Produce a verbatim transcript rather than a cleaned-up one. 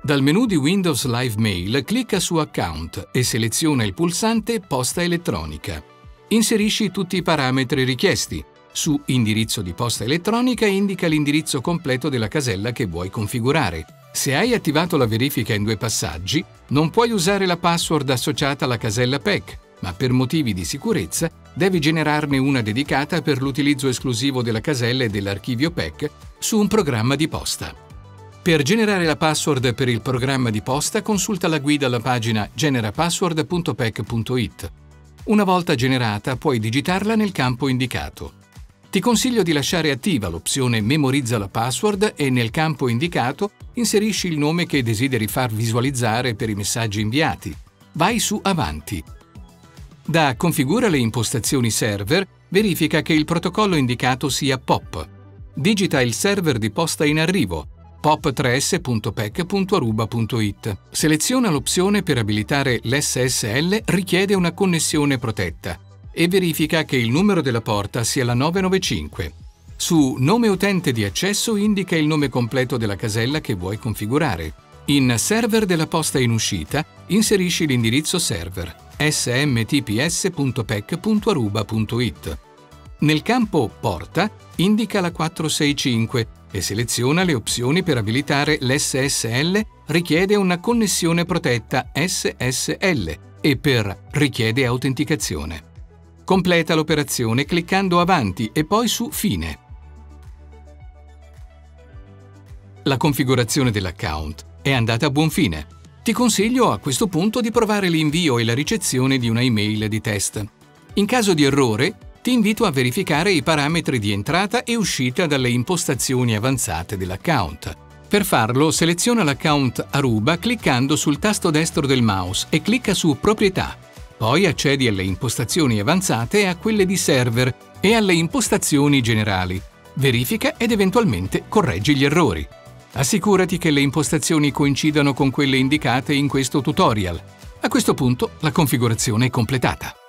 Dal menu di Windows Live Mail clicca su Account e seleziona il pulsante Posta elettronica. Inserisci tutti i parametri richiesti. Su Indirizzo di posta elettronica indica l'indirizzo completo della casella che vuoi configurare. Se hai attivato la verifica in due passaggi, non puoi usare la password associata alla casella P E C, ma per motivi di sicurezza devi generarne una dedicata per l'utilizzo esclusivo della casella e dell'archivio P E C su un programma di posta. Per generare la password per il programma di posta, consulta la guida alla pagina genera password punto pec punto it. Una volta generata, puoi digitarla nel campo indicato. Ti consiglio di lasciare attiva l'opzione Memorizza la password e nel campo indicato inserisci il nome che desideri far visualizzare per i messaggi inviati. Vai su Avanti. Da Configura le impostazioni server, verifica che il protocollo indicato sia P O P. Digita il server di posta in arrivo, pop tre s punto pec punto aruba punto it. Seleziona l'opzione per abilitare l'S S L richiede una connessione protetta e verifica che il numero della porta sia la nove nove cinque. Su Nome utente di accesso indica il nome completo della casella che vuoi configurare. In Server della posta in uscita inserisci l'indirizzo server smtps punto pec punto aruba punto it. Nel campo Porta indica la quattrocentosessantacinque e seleziona le opzioni per abilitare l'S S L richiede una connessione protetta S S L e per richiede autenticazione. Completa l'operazione cliccando Avanti e poi su Fine. La configurazione dell'account è andata a buon fine. Ti consiglio a questo punto di provare l'invio e la ricezione di una email di test. In caso di errore, ti invito a verificare i parametri di entrata e uscita dalle impostazioni avanzate dell'account. Per farlo, seleziona l'account Aruba cliccando sul tasto destro del mouse e clicca su Proprietà. Poi accedi alle impostazioni avanzate e a quelle di server e alle impostazioni generali. Verifica ed eventualmente correggi gli errori. Assicurati che le impostazioni coincidano con quelle indicate in questo tutorial. A questo punto la configurazione è completata.